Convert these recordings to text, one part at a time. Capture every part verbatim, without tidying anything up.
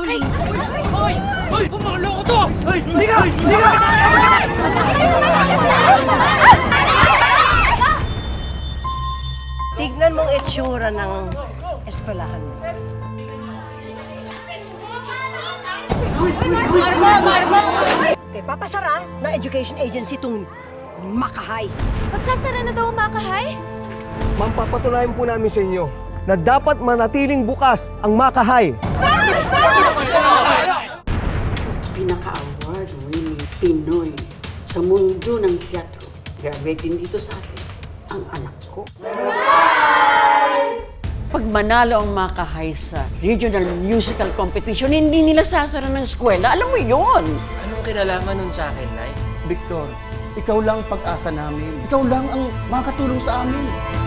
Hoy! Hoy! Hoy! Pumaloko to! Hoy! Liga! Liga! Tignan mong itsura ng eskwelahan mo. Margo! Margo! Eh, papasara ng education agency itong Makahay. Magsasara na daw ang Makahay? Ma'am, papatunayan po namin sa inyo na dapat manatiling bukas ang Makahay. Pinaka-award-winning Pinoy sa mundo ng teatro. Graduating dito sa atin ang anak ko. Pag manalo ang Makahay sa regional musical competition, hindi nila sasara ng eskwela. Alam mo yon. Anong kinalaman nun sa akin, Nay? Victor, ikaw lang ang pag-asa namin. Ikaw lang ang makatulong sa amin.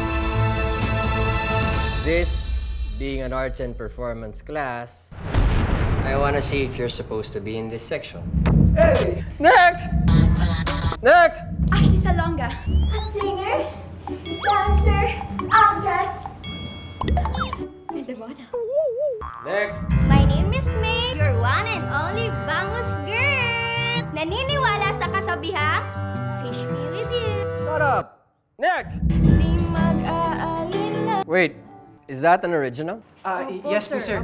This being an arts and performance class, I want to see if you're supposed to be in this section. Hey! Next! Next! Ashley Salonga. A singer, dancer, actress, and a model. Next! My name is May, your one and only bangus girl. Naniniwala sa kasabihang, fish me with you. Shut up! Next! Di mag-aalala. Wait, is that an original? Ah, yes po, sir.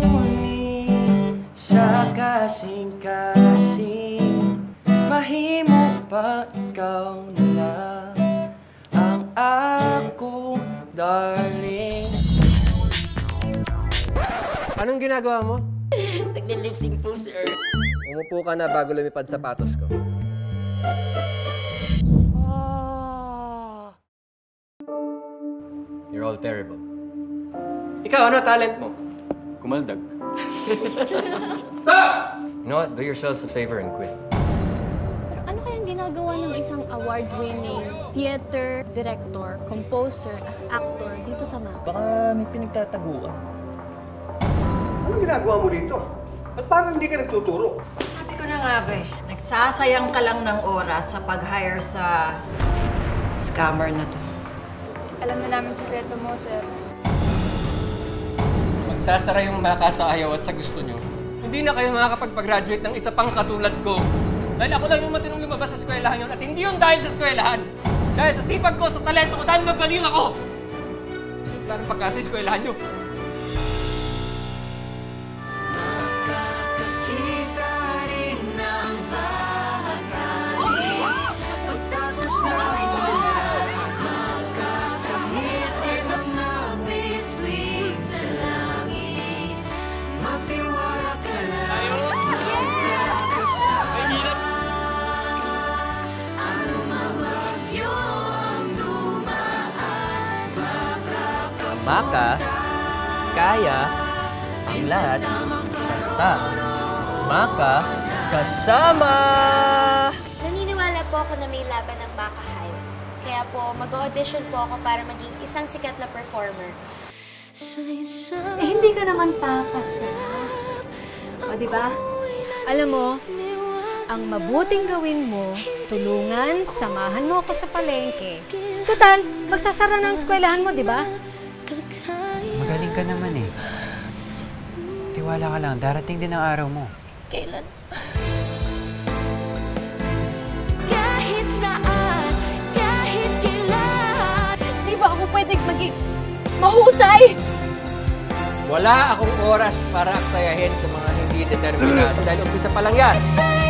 Sa kasing-kasing, mahimo pa ikaw na lang ang akong darling. Anong ginagawa mo? Nagli-lip-sync po, sir. Umupo ka na bago lumipad sapatos ko. You're all terrible. Ikaw, ano talent mo? Kumaldag. Stop! You know what? Do yourselves a favor and quit. Pero ano kayang ginagawa ng isang award-winning theater director, composer, at actor dito sa Makahay? Baka may pinagtataguan. Anong ginagawa mo dito? At parang hindi ka nagtuturo? Sabi ko na nga ba eh, nagsasayang ka lang ng oras sa pag-hire sa scammer na to. Alam na namin sikreto mo, sir. Magsasara yung Maka sa ayaw at sa gusto nyo. Hindi na kayo makakapag-graduate ng isa pang katulad ko. Dahil ako lang yung matinong lumabas sa eskwelahan yun at hindi yun dahil sa eskwelahan. Dahil sa sipag ko, sa talento ko, dahil magaling ako. Wala nang pagkasa sa eskwelahan nyo. Maka, kaya, ang lahat, basta, Maka, kasama! Naniniwala po ako na may laban ng Makahay. Kaya po, mag-audition po ako para maging isang sikat na performer. Eh, hindi ka naman papasa. O, di ba? Alam mo, ang mabuting gawin mo, tulungan, samahan mo ako sa palengke. Total, magsasara ng eskwelahan mo, di ba? Magaling ka naman eh. Tiwala ka lang, darating din ang araw mo. Kailan? Kahit saan, kahit kailan. Di ba ako pwedeng maging mahusay? Wala akong oras para aksayahin sa mga hindi determinado dahil umpisa pa lang yan.